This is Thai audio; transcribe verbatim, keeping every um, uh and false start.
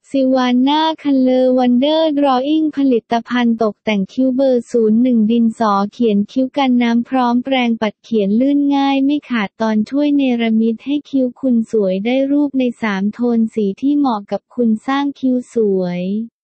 ซิวาน่า คัลเลอร์ วันเดอร์ ดรออิ่ง ผลิตภัณฑ์ตกแต่งคิ้วเบอร์ ศูนย์หนึ่ง ดินสอเขียนคิ้วกันน้ำพร้อมแปรงปัดเขียนลื่นง่ายไม่ขาดตอนช่วยเนรมิตให้คิ้วคุณสวยได้รูปในสามโทนสีที่เหมาะกับคุณสร้างคิ้วสวย